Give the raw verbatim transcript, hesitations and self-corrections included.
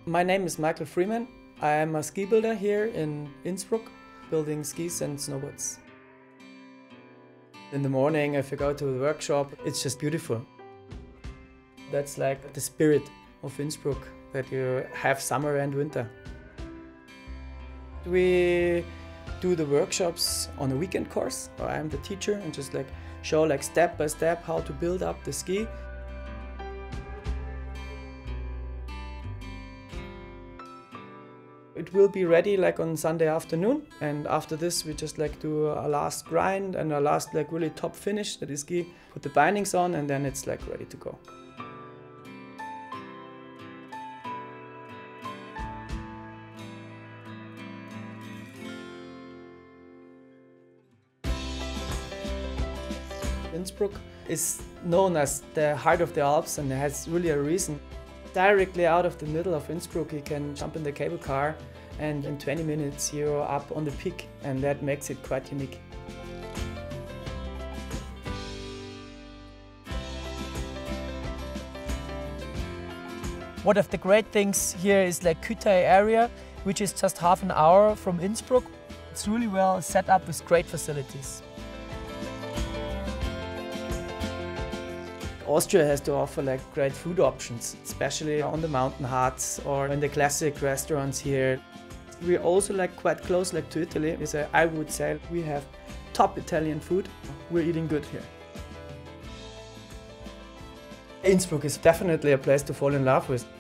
My name is Michael Freeman. I am a ski builder here in Innsbruck, building skis and snowboards. In the morning, if you go to the workshop, it's just beautiful. That's like the spirit of Innsbruck, that you have summer and winter. We do the workshops on a weekend course. I am the teacher and just like show like step by step how to build up the ski. It will be ready like on Sunday afternoon, and after this we just like do a last grind and a last like really top finish that is ski, put the bindings on, and then it's like ready to go. Innsbruck is known as the heart of the Alps, and it has really a reason. Directly out of the middle of Innsbruck you can jump in the cable car, and in twenty minutes you're up on the peak, and that makes it quite unique. One of the great things here is like Kütai area, which is just half an hour from Innsbruck. It's really well set up with great facilities. Austria has to offer like great food options, especially on the mountain huts or in the classic restaurants here. We're also like quite close like to Italy. So I would say we have top Italian food. We're eating good here. Innsbruck is definitely a place to fall in love with.